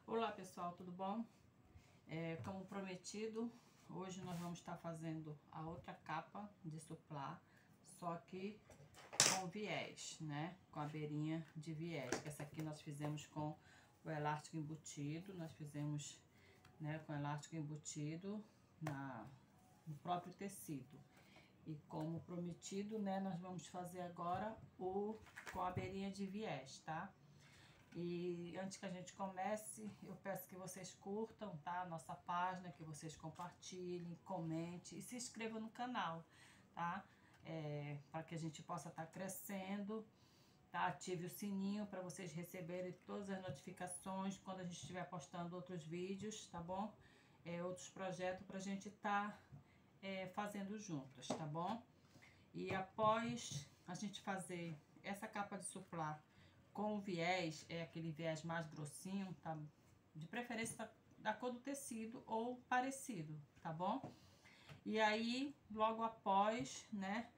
Olá pessoal, tudo bom? Como prometido, hoje nós vamos estar fazendo a outra capa de suplá, só que com viés, né? Com a beirinha de viés. Essa aqui nós fizemos com o elástico embutido, nós fizemos, né, com elástico embutido no próprio tecido. E como prometido, né, nós vamos fazer agora com a beirinha de viés, tá? E antes que a gente comece, eu peço que vocês curtam, tá? A nossa página, que vocês compartilhem, comentem e se inscrevam no canal, tá? Para que a gente possa estar crescendo, tá? Ative o sininho para vocês receberem todas as notificações quando a gente estiver postando outros vídeos, tá bom? Outros projetos para a gente estar fazendo juntos, tá bom? E após a gente fazer essa capa de suplá com o viés, aquele viés mais grossinho, tá? De preferência da cor do tecido ou parecido, tá bom? E aí, logo após, né,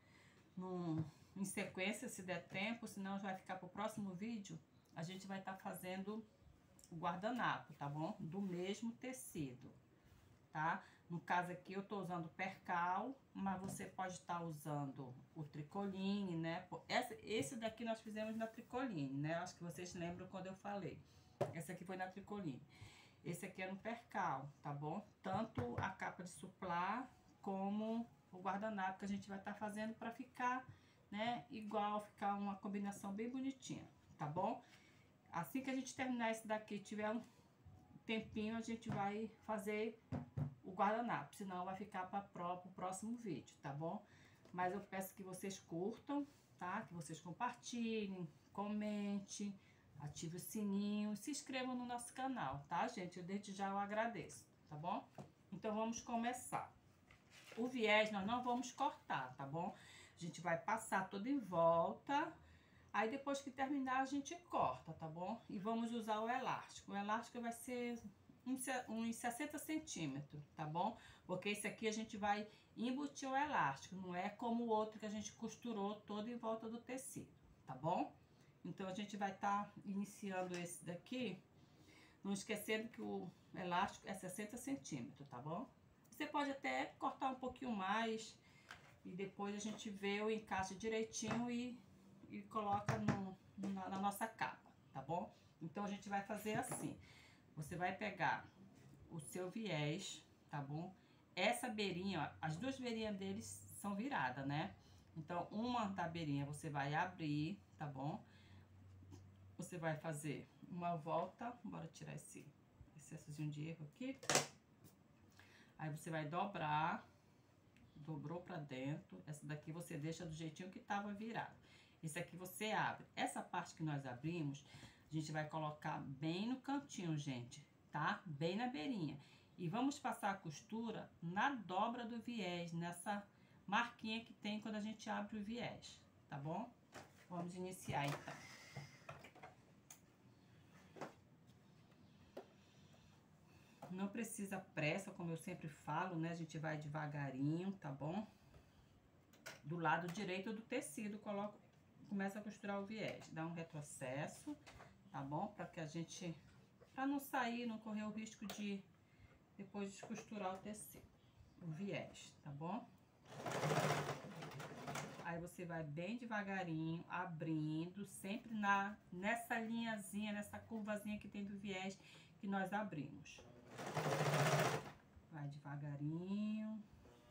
em sequência, se der tempo, senão vai ficar pro próximo vídeo, a gente vai estar fazendo o guardanapo, tá bom? Do mesmo tecido, tá? No caso aqui eu tô usando percal, mas você pode estar usando o tricoline, né? Esse daqui nós fizemos na tricoline, né? Acho que vocês lembram quando eu falei. Esse aqui foi na tricoline. Esse aqui é no percal, tá bom? Tanto a capa de suplá como o guardanapo que a gente vai estar fazendo para ficar, né, igual, ficar uma combinação bem bonitinha, tá bom? Assim que a gente terminar esse daqui, tiver um tempinho, a gente vai fazer o guardanapo, senão vai ficar para o próximo vídeo, tá bom? Mas eu peço que vocês curtam, tá? Que vocês compartilhem, comentem, ative o sininho, se inscrevam no nosso canal, tá, gente? Eu desde já eu agradeço, tá bom? Então vamos começar. O viés nós não vamos cortar, tá bom? A gente vai passar todo em volta. Aí depois que terminar a gente corta, tá bom? E vamos usar o elástico. O elástico vai ser uns 60 centímetros, tá bom? Porque esse aqui a gente vai embutir o elástico, não é como o outro que a gente costurou todo em volta do tecido, tá bom? Então a gente vai estar iniciando esse daqui, não esquecendo que o elástico é 60 centímetros, tá bom? Você pode até cortar um pouquinho mais e depois a gente vê o encaixe direitinho e coloca na nossa capa, tá bom? Então a gente vai fazer assim. Você vai pegar o seu viés, tá bom? Essa beirinha, ó, as duas beirinhas deles são viradas, né? Então, uma da beirinha você vai abrir, tá bom? Você vai fazer uma volta, bora tirar esse excessozinho de erro aqui. Aí você vai dobrar, dobrou pra dentro. Essa daqui você deixa do jeitinho que tava virado. Esse aqui você abre. Essa parte que nós abrimos, a gente vai colocar bem no cantinho, gente, tá? Bem na beirinha. E vamos passar a costura na dobra do viés, nessa marquinha que tem quando a gente abre o viés, tá bom? Vamos iniciar então. Não precisa pressa, como eu sempre falo, né? A gente vai devagarinho, tá bom? Do lado direito do tecido, começa a costurar o viés. Dá um retrocesso, tá bom? Pra não sair, não correr o risco de depois descosturar o tecido, o viés, tá bom? Aí você vai bem devagarinho, abrindo, sempre nessa linhazinha, nessa curvazinha que tem do viés que nós abrimos. Vai devagarinho.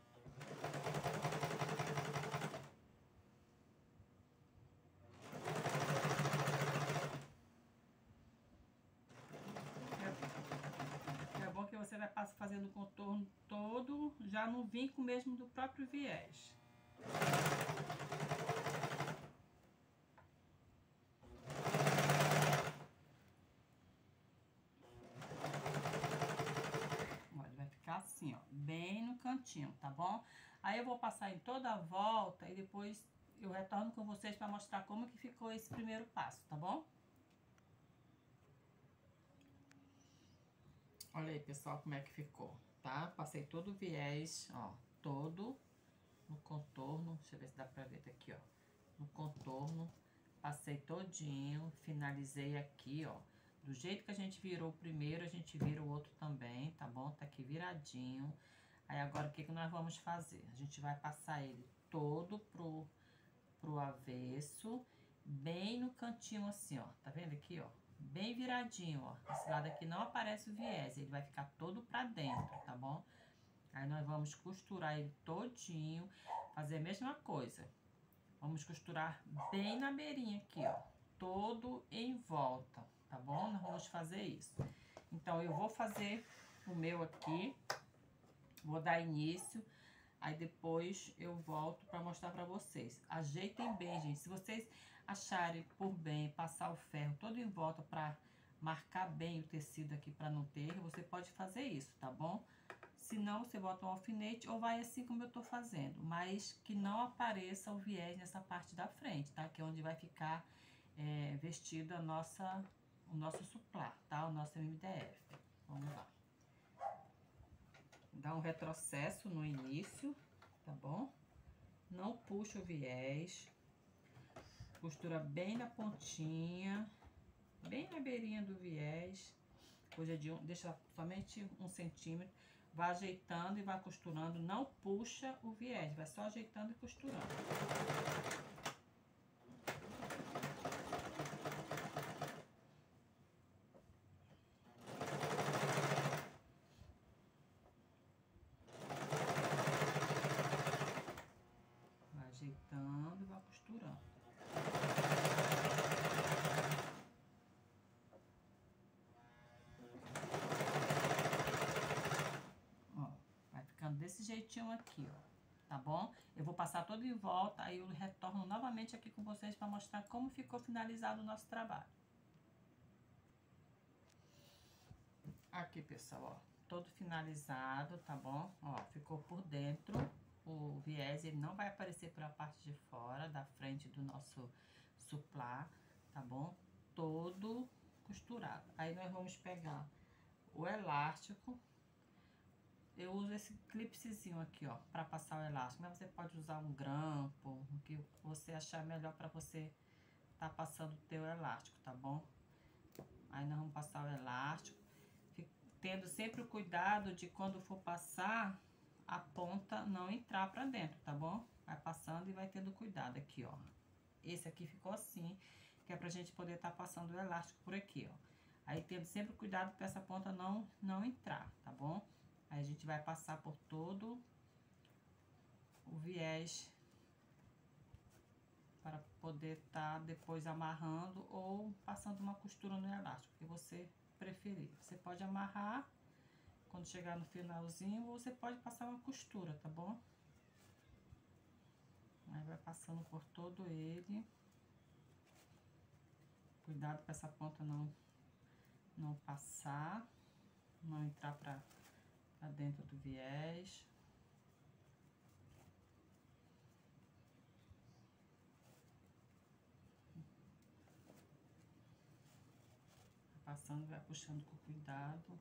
É bom que você vai fazendo o contorno todo, já no vinco mesmo do próprio viés. Olha, vai ficar assim, ó, bem no cantinho, tá bom? Aí eu vou passar em toda a volta e depois eu retorno com vocês para mostrar como que ficou esse primeiro passo, tá bom? Olha aí, pessoal, como é que ficou, tá? Passei todo o viés, ó, todo no contorno. Deixa eu ver se dá pra ver daqui, ó. No contorno, passei todinho, finalizei aqui, ó, Do jeito que a gente virou o primeiro, a gente vira o outro também, tá bom? Tá aqui viradinho. Aí agora o que que nós vamos fazer? A gente vai passar ele todo pro avesso, bem no cantinho assim, ó. Tá vendo aqui, ó? Bem viradinho, ó. Esse lado aqui não aparece o viés, ele vai ficar todo pra dentro, tá bom? Aí nós vamos costurar ele todinho, fazer a mesma coisa. Vamos costurar bem na beirinha aqui, ó. Todo em volta, tá bom? Nós vamos fazer isso. Então, eu vou fazer o meu aqui, vou dar início, aí depois eu volto pra mostrar pra vocês. Ajeitem bem, gente. Se vocês acharem por bem passar o ferro todo em volta pra marcar bem o tecido aqui pra não ter, você pode fazer isso, tá bom? Se não, você bota um alfinete ou vai assim como eu tô fazendo, mas que não apareça o viés nessa parte da frente, tá? Que é onde vai ficar vestido o nosso suplá, tá? O nosso MDF. Vamos lá. Dá um retrocesso no início, tá bom? Não puxa o viés. Costura bem na pontinha, bem na beirinha do viés. Hoje é deixa somente 1 centímetro. Vai ajeitando e vai costurando. Não puxa o viés, vai só ajeitando e costurando. Vai ajeitando e vai costurando. Ó, vai ficando desse jeitinho aqui, ó. Tá bom? Eu vou passar todo em volta, aí eu retorno novamente aqui com vocês para mostrar como ficou finalizado o nosso trabalho. Aqui, pessoal, ó, todo finalizado, tá bom? Ó, ficou por dentro, o viés, ele não vai aparecer pela parte de fora, da frente do nosso suplá, tá bom? Todo costurado. Aí nós vamos pegar o elástico. Eu uso esse clipsezinho aqui, ó, pra passar o elástico, mas você pode usar um grampo, o que você achar melhor pra você tá passando o teu elástico, tá bom? Aí nós vamos passar o elástico, tendo sempre o cuidado de quando for passar, a ponta não entrar pra dentro, tá bom? Vai passando e vai tendo cuidado aqui, ó. Esse aqui ficou assim, que é pra gente poder tá passando o elástico por aqui, ó. Aí tendo sempre cuidado pra essa ponta não entrar, tá bom? Aí a gente vai passar por todo o viés para poder tá depois amarrando ou passando uma costura no elástico, que você preferir. Você pode amarrar quando chegar no finalzinho ou você pode passar uma costura, tá bom? Aí vai passando por todo ele. Cuidado para essa ponta não passar, não entrar pra dentro do viés. Passando, vai puxando com cuidado.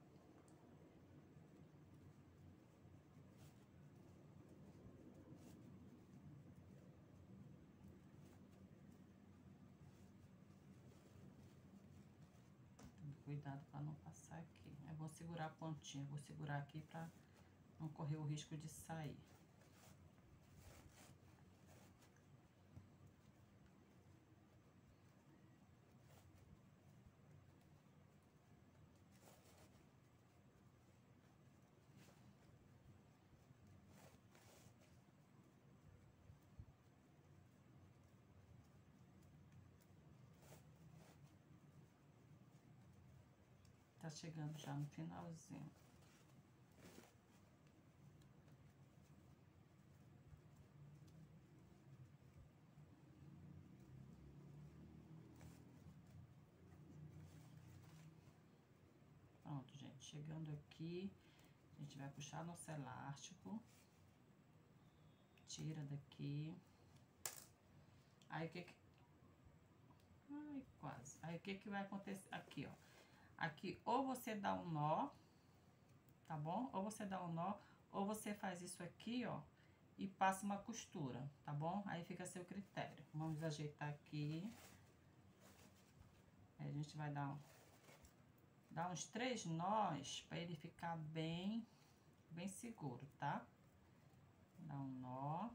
Cuidado para não passar aqui. Eu vou segurar a pontinha, vou segurar aqui para não correr o risco de sair. Tá chegando já no finalzinho. Pronto, gente, chegando aqui, a gente vai puxar nosso elástico, tira daqui. Aí o que que... Ai, quase. Aí o que que vai acontecer aqui, ó. Aqui, ou você dá um nó, tá bom? Ou você dá um nó, ou você faz isso aqui, ó, e passa uma costura, tá bom? Aí fica a seu critério. Vamos ajeitar aqui. Aí a gente vai dar Dá uns 3 nós para ele ficar bem seguro, tá? Dá um nó.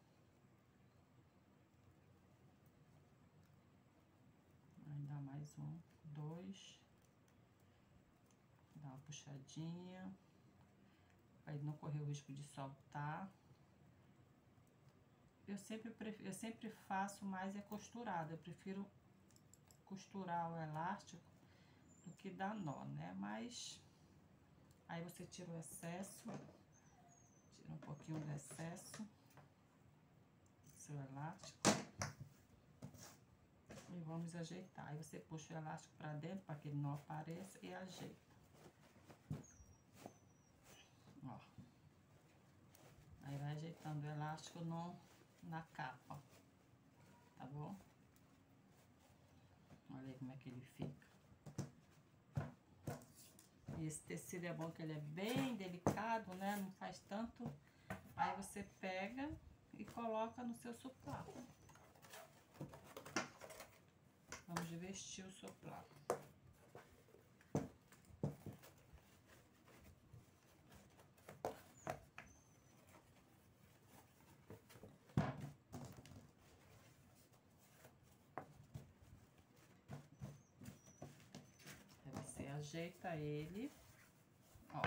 Aí dá mais um, 2. Dá uma puxadinha. Pra ele não correr o risco de soltar. Eu sempre faço mais é costurado. Eu prefiro costurar o elástico do que dar nó, né? Mas aí você tira o excesso, tira um pouquinho do excesso do seu elástico e vamos ajeitar. Aí você puxa o elástico para dentro para que ele não apareça e ajeita. Ó. Aí vai ajeitando o elástico na capa, tá bom? Olha aí como é que ele fica. E esse tecido é bom que ele é bem delicado, né? Não faz tanto. Aí você pega e coloca no seu suplá. Vamos vestir o suplá. Ajeita ele, ó.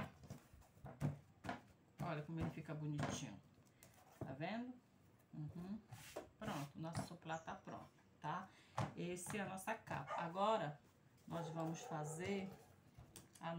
Olha como ele fica bonitinho. Tá vendo? Pronto, nosso suplá tá pronto, tá? Esse é a nossa capa. Agora, nós vamos fazer o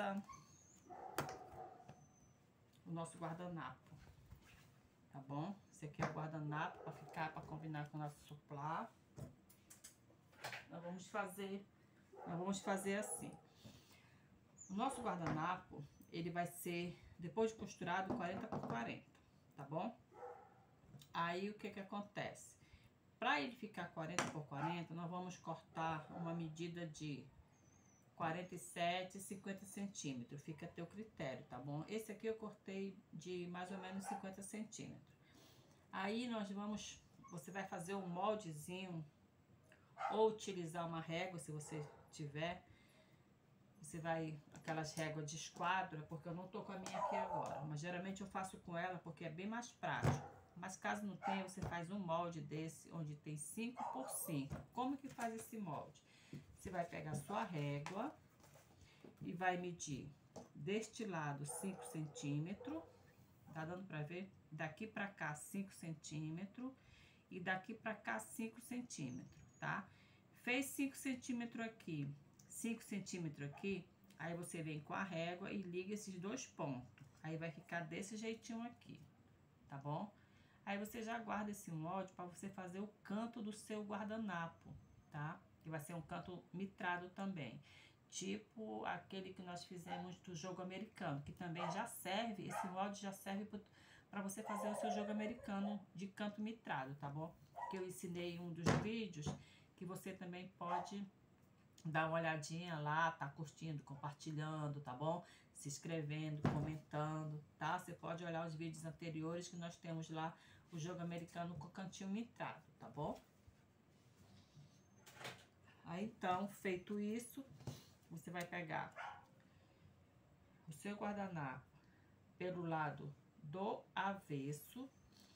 nosso guardanapo, tá bom? Esse aqui é o guardanapo para combinar com o nosso suplá. Nós vamos fazer assim. O nosso guardanapo, ele vai ser, depois de costurado, 40 por 40, tá bom? Aí, o que que acontece? Para ele ficar 40 por 40, nós vamos cortar uma medida de 47 e 50 centímetros. Fica a teu critério, tá bom? Esse aqui eu cortei de mais ou menos 50 centímetros. Aí, você vai fazer um moldezinho, ou utilizar uma régua, se você tiver. Você vai, aquelas réguas de esquadra, porque eu não tô com a minha aqui agora. Mas geralmente eu faço com ela porque é bem mais prático. Mas caso não tenha, você faz um molde desse, onde tem 5 por 5. Como que faz esse molde? Você vai pegar a sua régua e vai medir deste lado 5 centímetros. Tá dando pra ver? Daqui pra cá 5 centímetros. E daqui pra cá 5 centímetros, tá? Fez 5 centímetros aqui, 5 centímetros aqui, aí você vem com a régua e liga esses dois pontos. Aí vai ficar desse jeitinho aqui, tá bom? Aí você já guarda esse molde para você fazer o canto do seu guardanapo, tá? Que vai ser um canto mitrado também. Tipo aquele que nós fizemos do jogo americano, que também já serve, esse molde já serve para você fazer o seu jogo americano de canto mitrado, tá bom? Que eu ensinei em um dos vídeos, que você também pode dar uma olhadinha lá, tá curtindo, compartilhando, tá bom? Se inscrevendo, comentando, tá? Você pode olhar os vídeos anteriores que nós temos lá, o jogo americano com cantinho mitrado, tá bom? Aí, então, feito isso, você vai pegar o seu guardanapo pelo lado do avesso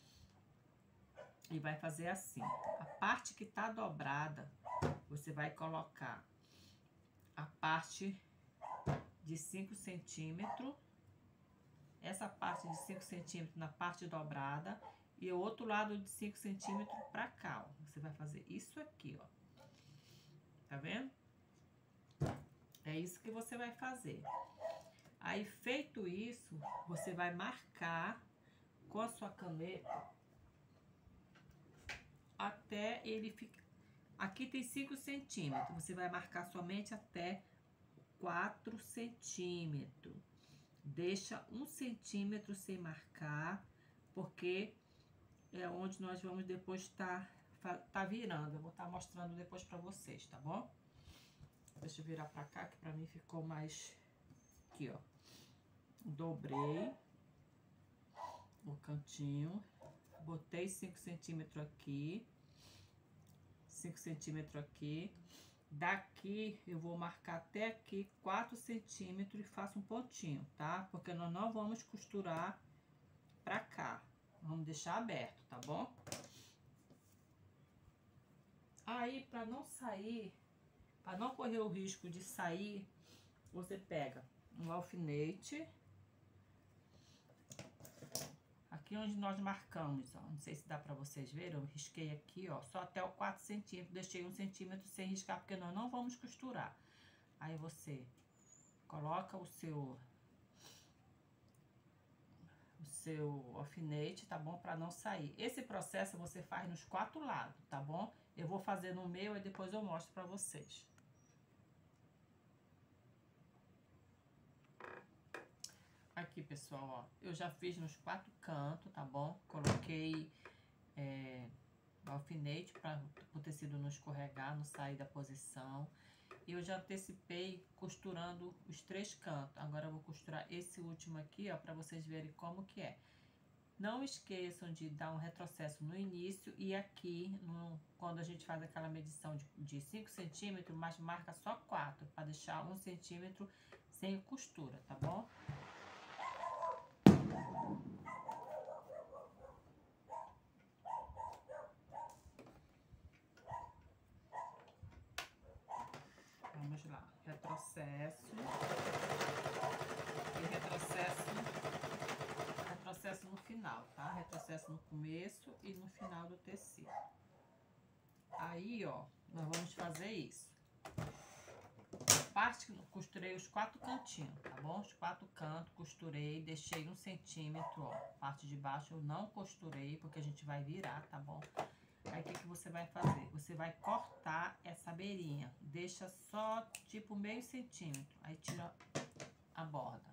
e vai fazer assim. A parte que tá dobrada, você vai colocar a parte de 5 centímetros, essa parte de 5 centímetros na parte dobrada e o outro lado de 5 centímetros pra cá, ó. Você vai fazer isso aqui, ó. Tá vendo? É isso que você vai fazer. Aí, feito isso, você vai marcar com a sua caneta até ele ficar... Aqui tem 5 centímetros, você vai marcar somente até 4 centímetros. Deixa 1 centímetro sem marcar, porque é onde nós vamos depois tá virando. Eu vou estar mostrando depois pra vocês, tá bom? Deixa eu virar pra cá, que pra mim ficou mais... Aqui, ó. Dobrei o cantinho, botei 5 centímetros aqui, 5 centímetros aqui, Daqui eu vou marcar até aqui 4 centímetros e faço um pontinho, tá? Porque nós não vamos costurar pra cá. Vamos deixar aberto, tá bom? Aí, pra não sair, pra não correr o risco de sair, você pega um alfinete. Aqui onde nós marcamos, ó, não sei se dá pra vocês verem, eu risquei aqui, ó, só até o 4 centímetros, deixei 1 centímetro sem riscar, porque nós não vamos costurar. Aí você coloca o seu alfinete, tá bom? Pra não sair. Esse processo você faz nos 4 lados, tá bom? Eu vou fazer no meu e depois eu mostro pra vocês. Aqui, pessoal, ó, eu já fiz nos 4 cantos, tá bom? Coloquei alfinete para o tecido não escorregar, não sair da posição. Eu já antecipei costurando os 3 cantos. Agora eu vou costurar esse último aqui, ó, para vocês verem como que é. Não esqueçam de dar um retrocesso no início e aqui, quando a gente faz aquela medição de 5 centímetros, mas marca só 4, para deixar 1 centímetro sem costura, tá bom? Vamos lá, retrocesso e retrocesso no final, tá? Retrocesso no começo e no final do tecido. Aí, ó, nós vamos fazer isso. Parte, costurei os 4 cantinhos, tá bom? Os 4 cantos, costurei, deixei 1 centímetro, ó. Parte de baixo eu não costurei, porque a gente vai virar, tá bom? Aí, o que que você vai fazer? Você vai cortar essa beirinha. Deixa só, tipo, meio centímetro. Aí, tira a borda.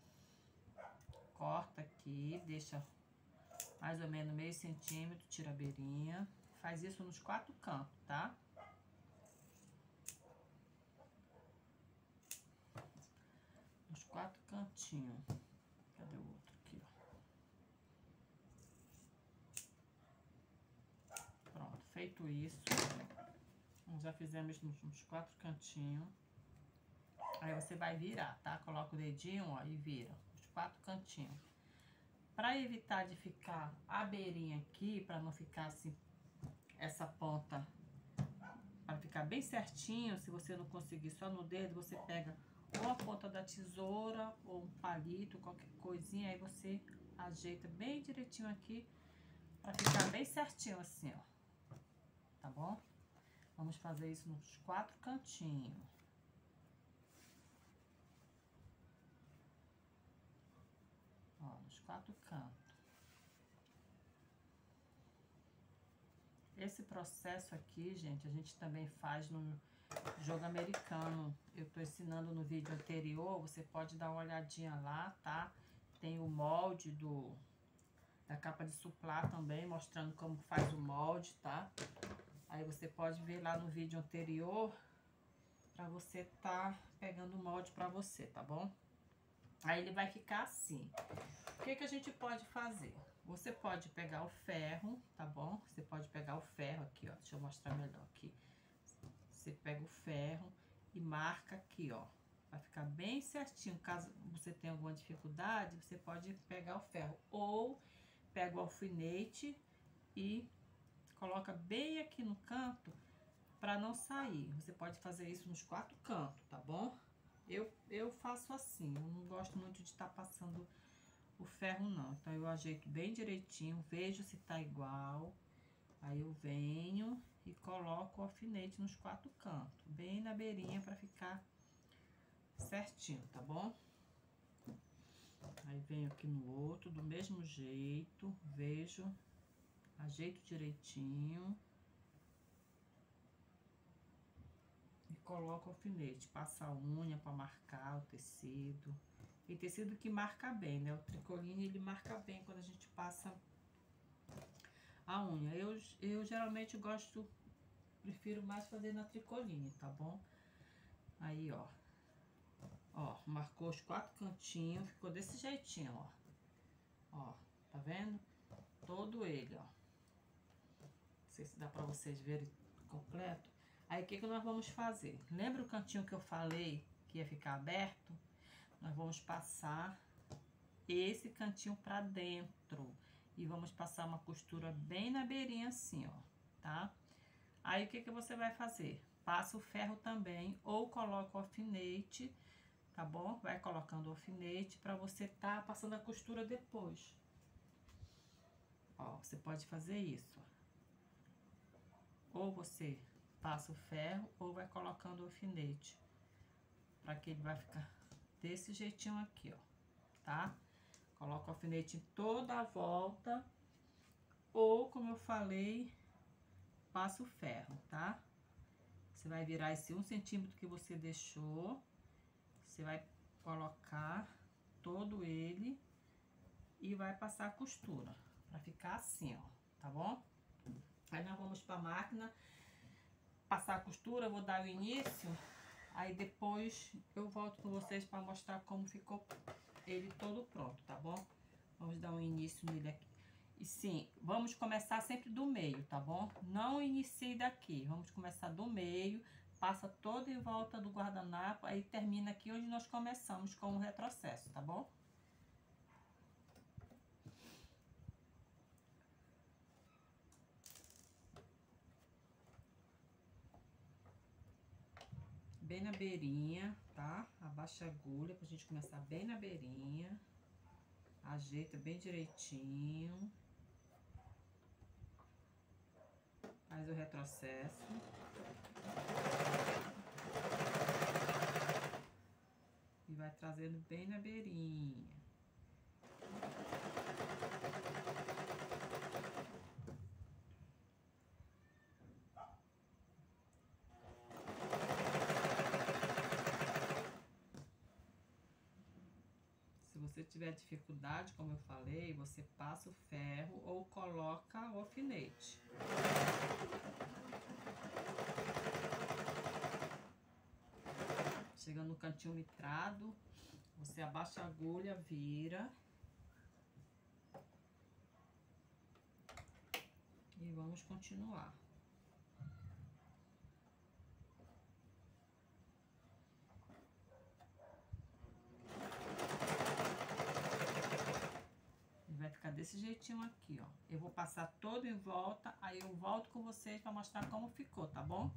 Corta aqui, deixa mais ou menos meio centímetro, tira a beirinha. Faz isso nos 4 cantos, tá? Nos 4 cantinhos. Cadê o outro aqui, ó? Pronto, feito isso. Nós já fizemos nos 4 cantinhos. Aí você vai virar, tá? Coloca o dedinho, ó, e vira os 4 cantinhos. Pra evitar de ficar a beirinha aqui, pra não ficar assim, essa ponta, pra ficar bem certinho, se você não conseguir só no dedo, você pega ou a ponta da tesoura, ou um palito, qualquer coisinha, aí você ajeita bem direitinho aqui, pra ficar bem certinho assim, ó. Tá bom? Vamos fazer isso nos 4 cantinhos. Ó, nos 4 cantos. Esse processo aqui, gente, a gente também faz no jogo americano. Eu tô ensinando no vídeo anterior, você pode dar uma olhadinha lá, tá? Tem o molde da capa de suplá também, mostrando como faz o molde, tá? Aí você pode ver lá no vídeo anterior, pra você tá pegando o molde pra você, tá bom? Aí ele vai ficar assim. O que que a gente pode fazer? Você pode pegar o ferro, tá bom? Você pode pegar o ferro aqui, ó. Deixa eu mostrar melhor aqui. Você pega o ferro e marca aqui, ó. Vai ficar bem certinho. Caso você tenha alguma dificuldade, você pode pegar o ferro. Ou pega o alfinete e coloca bem aqui no canto para não sair. Você pode fazer isso nos 4 cantos, tá bom? Eu faço assim. Eu não gosto muito de estar passando o ferro, não. Então, eu ajeito bem direitinho, vejo se tá igual. Aí, eu venho e coloco o alfinete nos 4 cantos, bem na beirinha pra ficar certinho, tá bom? Aí, venho aqui no outro, do mesmo jeito, vejo, ajeito direitinho. E coloco o alfinete, passa a unha pra marcar o tecido. Tem tecido que marca bem, né? O tricoline, ele marca bem quando a gente passa a unha. Eu geralmente prefiro mais fazer na tricoline, tá bom? Aí, ó. Ó, marcou os 4 cantinhos, ficou desse jeitinho, ó. Ó, tá vendo? Todo ele, ó. Não sei se dá pra vocês verem completo. Aí, o que nós vamos fazer? Lembra o cantinho que eu falei que ia ficar aberto? Nós vamos passar esse cantinho pra dentro. E vamos passar uma costura bem na beirinha assim, ó, tá? Aí, o que você vai fazer? Passa o ferro também, ou coloca o alfinete, tá bom? Vai colocando o alfinete pra você tá passando a costura depois. Ó, você pode fazer isso. Ou você passa o ferro, ou vai colocando o alfinete. Pra que ele vai ficar desse jeitinho aqui, ó, tá? Coloca o alfinete em toda a volta. Ou, como eu falei, passa o ferro, tá? Você vai virar esse 1 centímetro que você deixou. Você vai colocar todo ele e vai passar a costura. Pra ficar assim, ó, tá bom? Aí nós vamos pra máquina, passar a costura, eu vou dar o início. Aí depois eu volto com vocês pra mostrar como ficou ele todo pronto, tá bom? Vamos dar um início nele aqui. E sim, vamos começar sempre do meio, tá bom? Não inicie daqui, vamos começar do meio, passa todo em volta do guardanapo, aí termina aqui onde nós começamos com o retrocesso, tá bom? Bem na beirinha, tá? Abaixa a agulha pra gente começar bem na beirinha. Ajeita bem direitinho. Faz o retrocesso. E vai trazendo bem na beirinha. Se você tiver dificuldade, como eu falei, você passa o ferro ou coloca o alfinete. Chegando no cantinho litrado, você abaixa a agulha, vira. E vamos continuar. Vai ficar desse jeitinho aqui, ó. Eu vou passar todo em volta, aí eu volto com vocês pra mostrar como ficou, tá bom?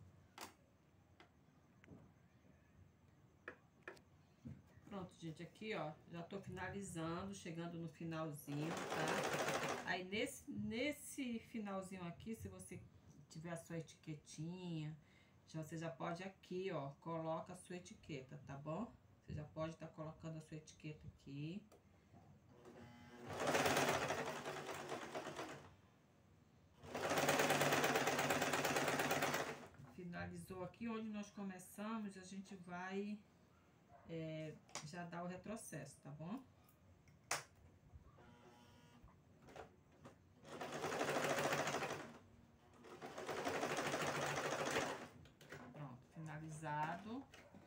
Pronto, gente, aqui, ó, já tô finalizando, chegando no finalzinho, tá? Aí, nesse finalzinho aqui, se você tiver a sua etiquetinha, você já pode aqui, ó, coloca a sua etiqueta, tá bom? Você já pode estar colocando a sua etiqueta aqui. Finalizou aqui onde nós começamos, a gente vai já dar o retrocesso, tá bom? Pronto, finalizado.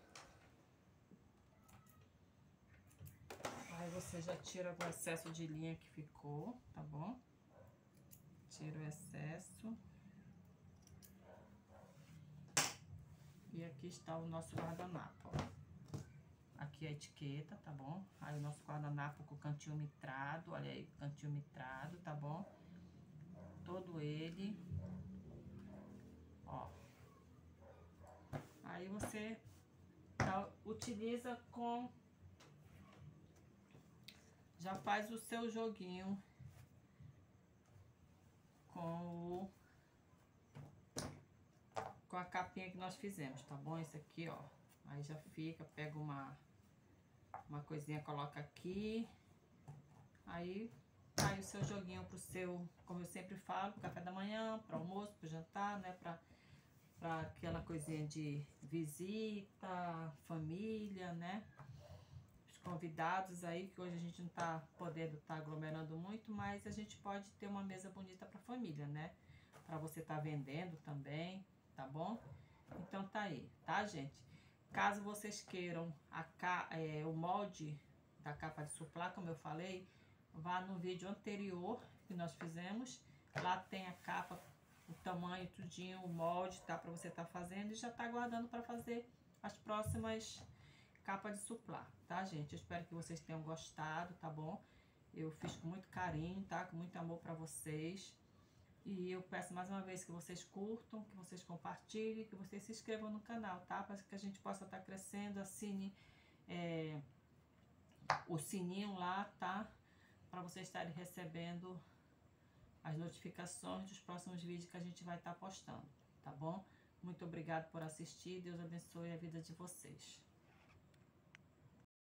Aí você já tira o excesso de linha que ficou, tá bom? Tira o excesso. E aqui está o nosso guardanapo, ó. Aqui a etiqueta, tá bom? Aí o nosso guardanapo com o cantinho mitrado, olha aí, cantinho mitrado, tá bom? Todo ele, ó. Aí você utiliza com... Já faz o seu joguinho com a capinha que nós fizemos, tá bom? Esse aqui, ó. Aí já fica, pega uma coisinha, coloca aqui. Aí o seu joguinho pro seu, como eu sempre falo, pro café da manhã, pro almoço, pro jantar, né? Pra aquela coisinha de visita, família, né? Os convidados aí, que hoje a gente não tá podendo estar aglomerando muito, mas a gente pode ter uma mesa bonita pra família, né? Pra você tá vendendo também, tá bom? Então tá aí, tá, gente? Caso vocês queiram o molde da capa de suplá, como eu falei, vá no vídeo anterior que nós fizemos. Lá tem a capa o tamanho, tudinho, o molde, tá? Pra você tá fazendo e já tá aguardando pra fazer as próximas capas de suplá, tá, gente? Eu espero que vocês tenham gostado, tá bom? Eu fiz com muito carinho, tá? Com muito amor pra vocês. E eu peço mais uma vez que vocês curtam, que vocês compartilhem, que vocês se inscrevam no canal, tá? Para que a gente possa estar crescendo, assine o sininho lá, tá? Para vocês estarem recebendo as notificações dos próximos vídeos que a gente vai estar postando, tá bom? Muito obrigado por assistir, Deus abençoe a vida de vocês.